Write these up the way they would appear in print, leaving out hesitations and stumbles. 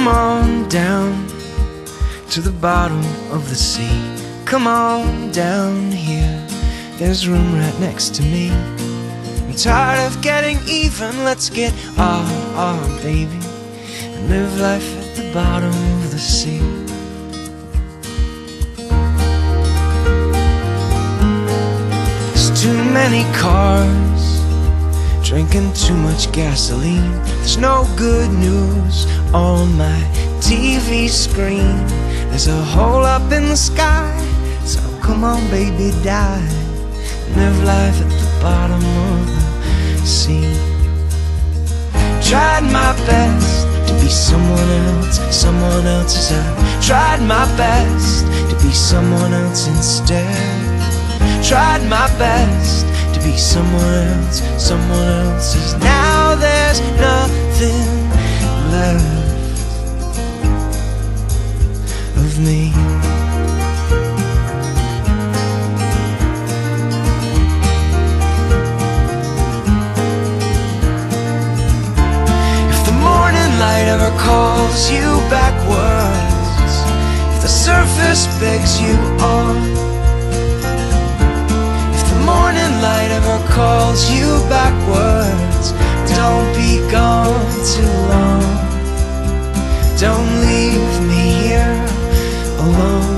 Come on down to the bottom of the sea. Come on down here, there's room right next to me. I'm tired of getting even, let's get odd, baby, and live life at the bottom of the sea. There's too many cars, drinking too much gasoline. There's no good news on my TV screen. There's a hole up in the sky, so come on baby, die, live life at the bottom of the sea. Tried my best to be someone else, someone else's. I tried my best to be someone else instead. Tried my best to be someone else, someone else's. Now there's nothing left of me. If the morning light ever calls you backwards, if the surface begs you on, morning light ever calls you backwards, don't be gone too long. Don't leave me here alone.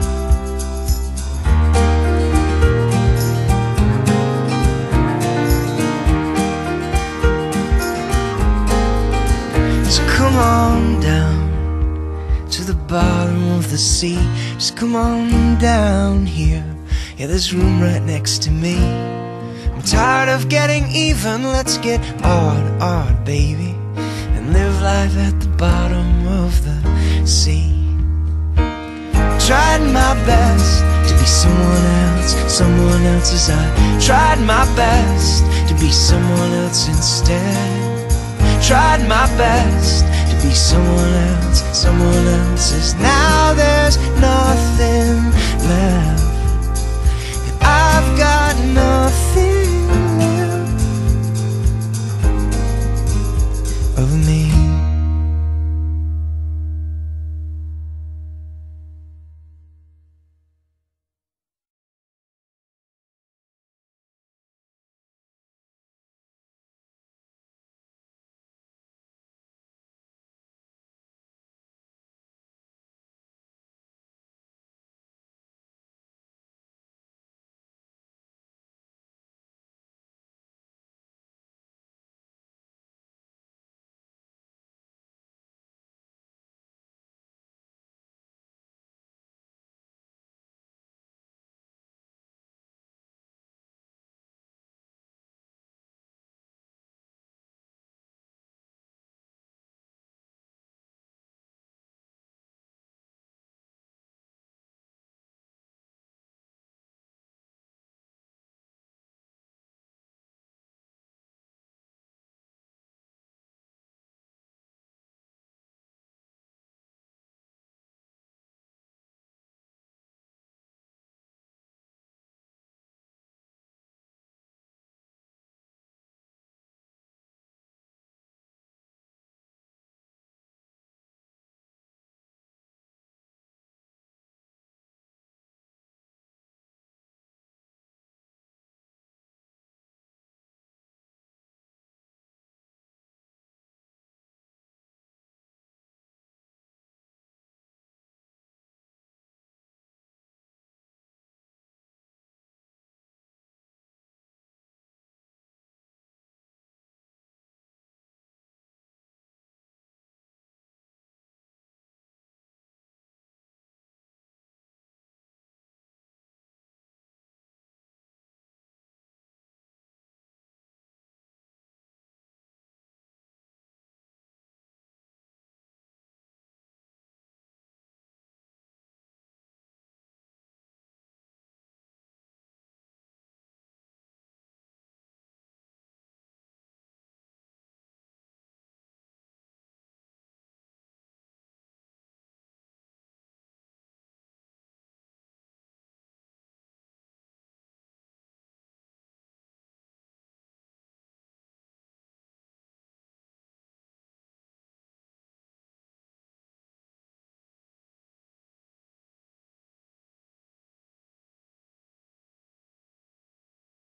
So come on down to the bottom of the sea. Just come on down here, yeah, there's room right next to me. I'm tired of getting even, let's get odd, baby, and live life at the bottom of the sea. Tried my best to be someone else, someone else's. I tried my best to be someone else instead. Tried my best to be someone else, someone else's. Now there's nothing left